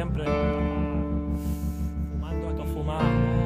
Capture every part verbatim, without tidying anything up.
siempre. Fumando esto fumado.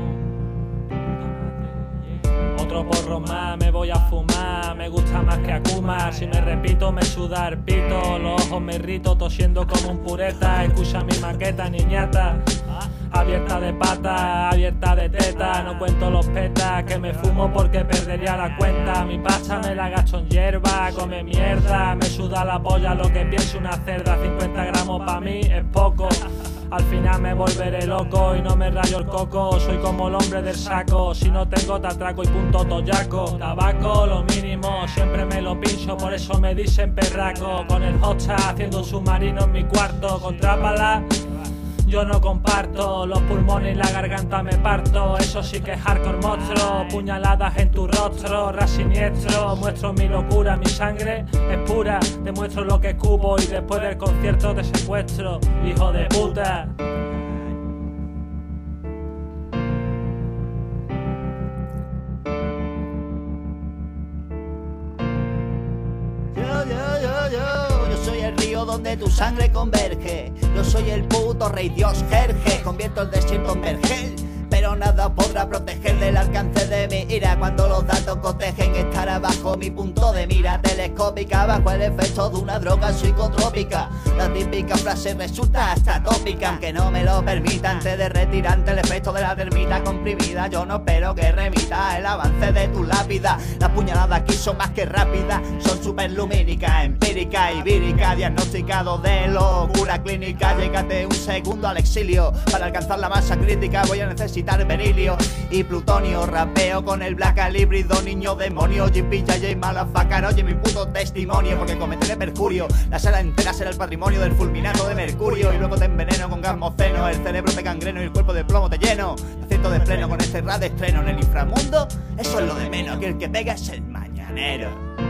Otro porro más, me voy a fumar. Me gusta más que Akuma. Si me repito me suda el pito. Los ojos me irrito tosiendo como un pureta. Escucha mi maqueta, niñata. Abierta de pata, abierta de teta. No cuento los petas que me fumo porque perdería la cuenta. Mi pasta me la gasto en hierba, come mierda. Me suda la polla lo que piense una cerda. cincuenta gramos pa' mí es poco. Al final me volveré loco y no me rayo el coco. Soy como el hombre del saco. Si no tengo te atraco y punto toyaco. Tabaco lo mínimo, siempre me lo pincho. Por eso me dicen perraco. Con el hosta haciendo un submarino en mi cuarto. Contrápala yo no comparto, los pulmones y la garganta me parto. Eso sí que es hardcore monstruo. Puñaladas en tu rostro, ras siniestro. Muestro mi locura, mi sangre es pura. Te muestro lo que escupo y después del concierto te secuestro, hijo de puta. Yo, yo, yo, yo, yo soy el río donde tu sangre converge. Yo soy el puto rey dios Jerje. Convierto el desierto en vergel, pero nada podrá proteger del alcance de mi ira. Cuando los datos cotejen estará bajo mi punto de mira telescópica, bajo el efecto de una droga psicotrópica. La típica frase resulta hasta tópica, aunque no me lo permita. Antes de retirante el efecto de la termita comprimida, yo no espero que remita el avance de tu lápida. Las puñaladas aquí son más que rápidas, son superlumínicas, empíricas y víricas. Diagnosticado de locura clínica, llégate un segundo al exilio. Para alcanzar la masa crítica voy a necesitar berilio y plutonio. Rapeo con el black al híbrido, niño demonio. Jippy, J J, Malafacar, oye mi puto testimonio. Porque cometeré perjurio, la sala entera será el patrimonio del fulminato de mercurio. Y luego te enveneno con gas moceno, el cerebro te gangreno y el cuerpo de plomo te lleno. Acierto de pleno con este rap de estreno en el inframundo. Eso es lo de menos, que el que pega es el mañanero.